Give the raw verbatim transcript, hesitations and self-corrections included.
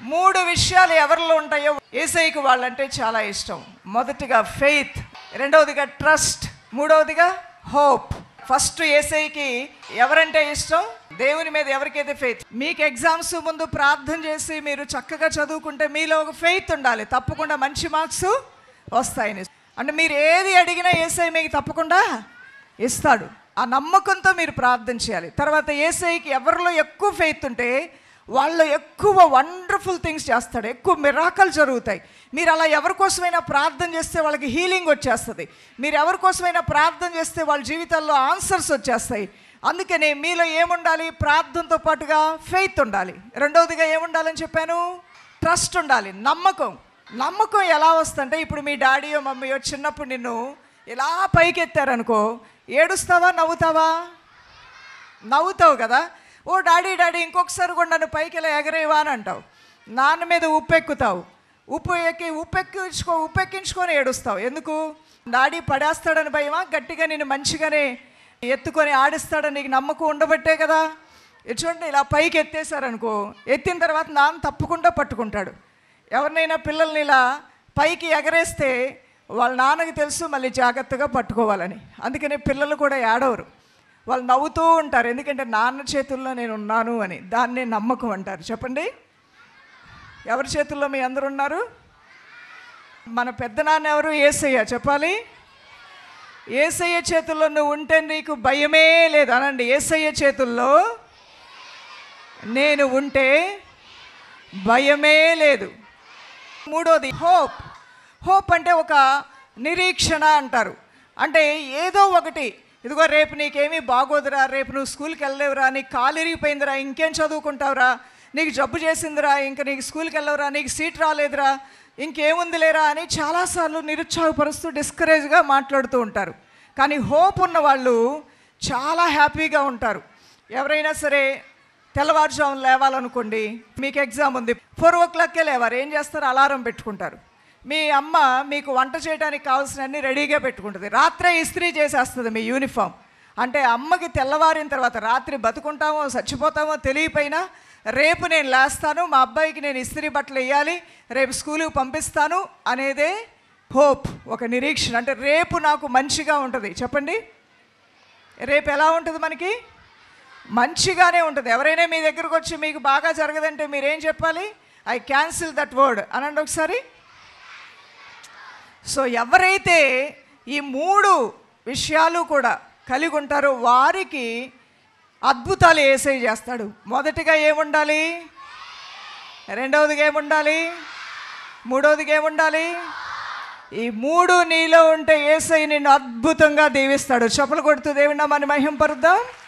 మూడు విషయాలు ఎవరిలో ఉంటాయో యేసయ్యకు వాళ్ళంటే చాలా ఇష్టం. మొదటిగా ఫెయిత్, రెండవదిగా ట్రస్ట్, మూడవదిగా హోప్. ఫస్ట్ యేసయ్యకి ఎవరంటే ఇష్టం? దేవుని మీద ఎవరికైతే ఫెయిత్. మీకు ఎగ్జామ్స్ ముందు ప్రార్థన చేసి మీరు చక్కగా చదువుకుంటే మీలో ఒక ఫెయిత్ ఉండాలి, తప్పకుండా మంచి మార్క్స్ వస్తాయని. అంటే మీరు ఏది అడిగినా యేసయ్య మీకు తప్పకుండా ఇస్తాడు. ఆ నమ్మకంతో మీరు ప్రార్థన చేయాలి. తర్వాత యేసయ్యకి ఎవరిలో ఎక్కువ ఫెయిత్ ఉంటే వాళ్ళు ఎక్కువ వండర్ఫుల్ థింగ్స్ చేస్తాడు, ఎక్కువ మిరాకల్ జరుగుతాయి. మీరు అలా ఎవరి కోసమైనా ప్రార్థన చేస్తే వాళ్ళకి హీలింగ్ వచ్చేస్తుంది. మీరు ఎవరి కోసమైనా ప్రార్థన చేస్తే వాళ్ళ జీవితాల్లో ఆన్సర్స్ వచ్చేస్తాయి. అందుకని మీలో ఏముండాలి? ప్రార్థనతో పాటుగా ఫెయిత్ ఉండాలి. రెండవదిగా ఏముండాలని చెప్పాను? ట్రస్ట్ ఉండాలి, నమ్మకం. నమ్మకం ఎలా వస్తుందంటే, ఇప్పుడు మీ డాడీయో మమ్మీయో చిన్నప్పుడు నిన్ను ఇలా పైకి ఎత్తారనుకో, ఏడుస్తావా నవ్వుతావా? నవ్వుతావు కదా. ఓ డాడీ డాడీ ఇంకొకసారి కూడా నన్ను పైకి ఇలా ఎగరేవా అని అంటావు. నాన్న మీద ఉప్పెక్కుతావు, ఉప్పు ఎక్కి ఉప్పెక్కించుకో ఉప్పెక్కించుకొని ఏడుస్తావు. ఎందుకు? డాడీ పడేస్తాడని భయమా? గట్టిగా నేను మంచిగానే ఎత్తుకొని ఆడిస్తాడని నీకు నమ్మకం ఉండబట్టే కదా. చూడండి, ఇలా పైకి ఎత్తేసారనుకో, ఎత్తిన తర్వాత నాన్న తప్పకుండా పట్టుకుంటాడు. ఎవరినైనా పిల్లల్ని ఇలా పైకి ఎగరేస్తే వాళ్ళ నాన్నకి తెలుసు మళ్ళీ జాగ్రత్తగా పట్టుకోవాలని. అందుకని పిల్లలు కూడా ఏడవరు, వాళ్ళు నవ్వుతూ ఉంటారు. ఎందుకంటే నాన్న చేతుల్లో నేను ఉన్నాను అని. దాన్నే నమ్మకం అంటారు. చెప్పండి, ఎవరి చేతుల్లో మీ అందరు ఉన్నారు? మన పెద్ద నాన్న ఎవరు? యేసయ్య. చెప్పాలి, యేసయ్య చేతుల్లో నువ్వు ఉంటే నీకు భయమే లేదు అనండి. యేసయ్య చేతుల్లో నేను ఉంటే భయమే లేదు. మూడోది హోప్. హోప్ అంటే ఒక నిరీక్షణ అంటారు. అంటే ఏదో ఒకటి, ఇదిగో రేపు నీకేమీ బాగోదురా, రేపు నువ్వు స్కూల్కి వెళ్ళలేవురా, నీకు కాలు ఇరిగిపోయిందిరా, ఇంకేం చదువుకుంటావురా, నీకు జబ్బు చేసిందిరా, ఇంక నీకు స్కూల్కి వెళ్ళవురా, నీకు సీట్ రాలేదురా, ఇంకేముంది లేరా అని చాలాసార్లు నిరుత్సాహపరుస్తూ డిస్కరేజ్గా మాట్లాడుతూ ఉంటారు. కానీ హోప్ ఉన్న వాళ్ళు చాలా హ్యాపీగా ఉంటారు. ఎవరైనా సరే తెల్లవారుజామున లేవాలనుకోండి, మీకు ఎగ్జామ్ ఉంది, ఫోర్ ఓ క్లాక్కే లేవారు. ఏం చేస్తారు? అలారం పెట్టుకుంటారు. మీ అమ్మ మీకు వంట చేయడానికి కావాల్సినవన్నీ రెడీగా పెట్టుకుంటుంది. రాత్రే ఇస్త్రీ చేసేస్తుంది మీ యూనిఫామ్. అంటే అమ్మకి తెల్లవారిన తర్వాత రాత్రి బతుకుంటామో చచ్చిపోతామో తెలియపోయినా రేపు నేను లేస్తాను, మా అబ్బాయికి నేను ఇస్త్రీ బట్టలు వేయాలి, రేపు స్కూలుకి పంపిస్తాను అనేదే హోప్, ఒక నిరీక్షణ. అంటే రేపు నాకు మంచిగా ఉంటుంది. చెప్పండి, రేపు ఎలా ఉంటుంది? మనకి మంచిగానే ఉంటుంది. ఎవరైనా మీ దగ్గరకు వచ్చి మీకు బాగా జరగదంటే మీరేం చెప్పాలి? ఐ క్యాన్సిల్ దట్ వర్డ్ అనండి ఒకసారి. సో ఎవరైతే ఈ మూడు విషయాలు కూడా కలిగి ఉంటారో వారికి అద్భుతాలు యేసయ్య చేస్తాడు. మొదటిగా ఏముండాలి? రెండవదిగా ఏముండాలి? మూడవదిగా ఏముండాలి? ఈ మూడు నీలో ఉంటే యేసయ్య నిన్ను అద్భుతంగా దీవిస్తాడు. చప్పలు కొడుతూ దేవుని నామాన్ని మహింపరుద్దాం.